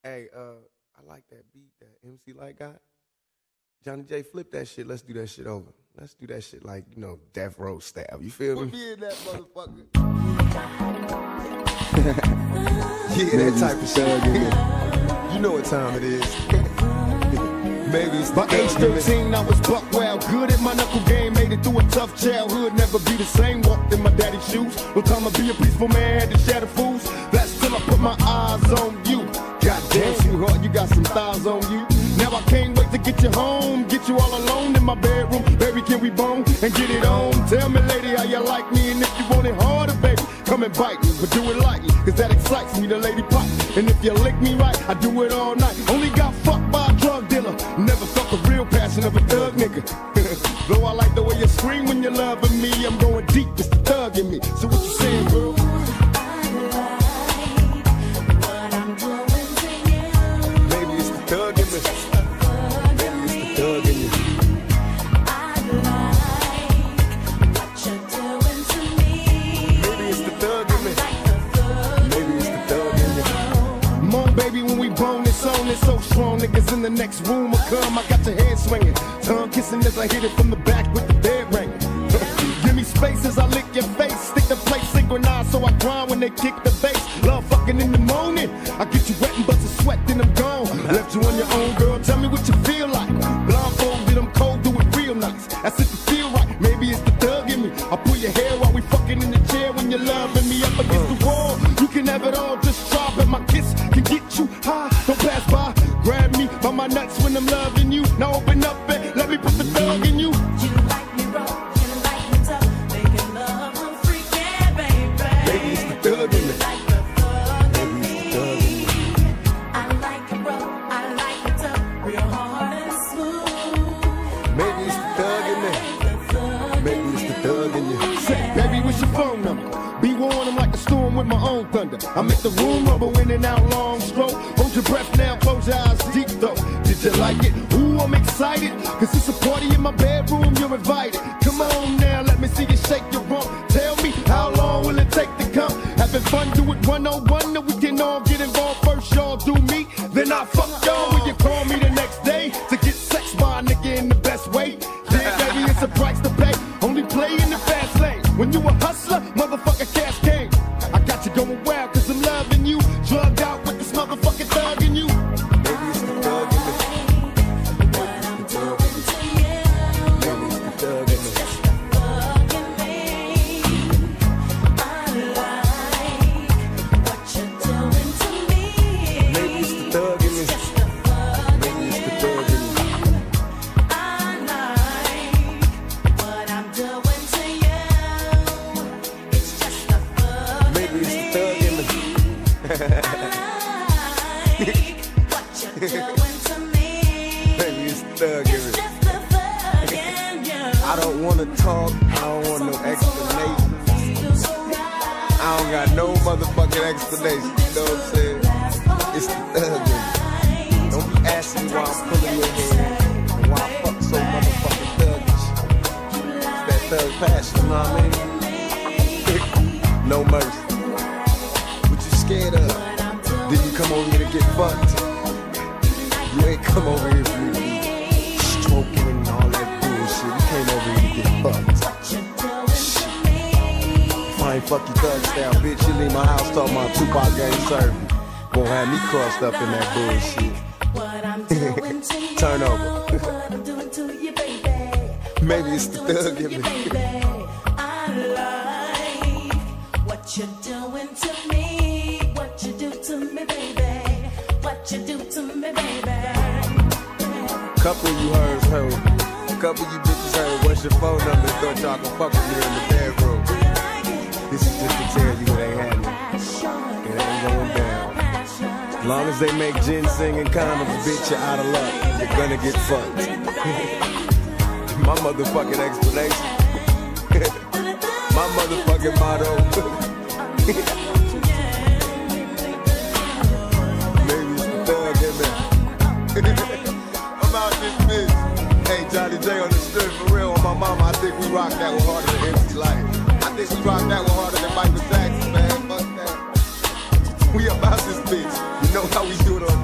Hey, I like that beat that MC Light got. Johnny J, flip that shit. Let's do that shit over. Let's do that shit like, you know, Death Row style. You feel me? Put me in that motherfucker. Yeah, that type of shit. You know what time it is. Maybe it's by age 13, I was buck wild, good at my knuckle game, made it through a tough childhood, never be the same, walked in my daddy's shoes, no time to be a peaceful man, had to shatter fools, that's till I put my eyes on you. Goddamn, sweetheart, you got some thighs on you. Now I can't wait to get you home, get you all alone in my bedroom, baby, can we bone and get it on? Tell me, lady, how you like me, and if you want it harder, baby, come and bite me, but do it lightly, cause that excites me, the lady pop, and if you lick me right, I do it all night, only got fucked by a drug dealer, never felt the real passion of a thug nigga. Though I like the way you scream when you're loving me, I'm going deep, it's the thug in me. So what you saying, girl? Maybe it's the thug in me. Maybe it's the thug in you. Maybe it's the thug in me. Maybe it's the thug in you. Come on, baby, when we bone this on, it's so strong. Niggas in the next room will come. I got your head swinging, tongue kissing as I hit it from the back with the bed ringing. Give me space as I lick your face, stick the plate synchronized so I grind when they kick the bass. Love fucking in the morning, I get you wet and bust a sweat, then I'm gone. Left you on your own, girl. Tell me what you feel like. Blindfolded, I'm cold, do it real nice. That's if you feel right. Maybe it's the thug in me. I pull your hair while we fucking in the chair when you're loving me up against the wall. You can have it all, just try, but my kiss can get you high. Don't pass by. Grab me by my nuts when I'm loving you. Now open up and let me put the thug in you. You like me raw, you like me tough, making love I'm freaking, baby. Maybe it's the thug in me. Like the thug in Maybe me. it's the thug in me. I like it raw, I like it tough, real hard and smooth. Maybe it's the thug in me. The thug Maybe it's the thug in you. Say, baby, what's your phone number? Be warned, I'm like a storm with my own thunder. I make the room rumble in and out long stroke. Hold your breath now, close your eyes deep though. Did you like it? Ooh, I'm excited. Cause it's a party in my bedroom, you're invited. Come on now, let me see you shake your rump. Tell me, how long will it take to come? Having fun, do it 101, and we can all get involved. First y'all do me, then I fuck y'all. Will you call me the next day to get sex by a nigga in the best way? Yeah, baby, it's a price to pay. Only play in the fast lane. When you a hustler, motherfucker cash came. I got you going wild cause I'm loving you. Drugged out with this motherfucking thug in you. Maybe it's the thug in me. Maybe it's the thug in me. Maybe it's the thug in me. Maybe it's the thug in me. Maybe it's the thug in me. Maybe it's the thug in me. Maybe it's the thug in me. I don't want to talk, I don't want no explanation. I don't got no motherfucking explanation, you know what I'm saying? It's the thug in me. Don't be asking me why I'm pulling your hair and why I fuck so motherfucking thuggish. It's that thug passion, you know what I mean? No mercy. What you scared of? Did you come over here to get fucked? You ain't come over here for me to be stroking and all that bullshit. You came over here to get fucked. If I ain't fuck you thug style, bitch, you leave my house talking about Tupac gang serving. Won't have me crossed up in that bullshit. Turn over. Maybe it's the thug in me. What you doing to me? What you do to me, baby? What you do to me, baby? Couple of you heard. A couple of you bitches heard. What's your phone number? Thought y'all can fuck with me in the bedroom. This is just to tell you it ain't happening. It ain't going down. As long as they make ginseng and condoms, bitch, you're out of luck. You're gonna get fucked. My motherfucking explanation. My motherfucking motto. Maybe it's the thug in me. I'm out this bitch. Hey, Johnny J on the strip for real. On my mama, I think we rock that one harder than MC Light. I think we rock that one harder than Michael Jackson, man. Fuck that. We about this bitch. You know how we do it on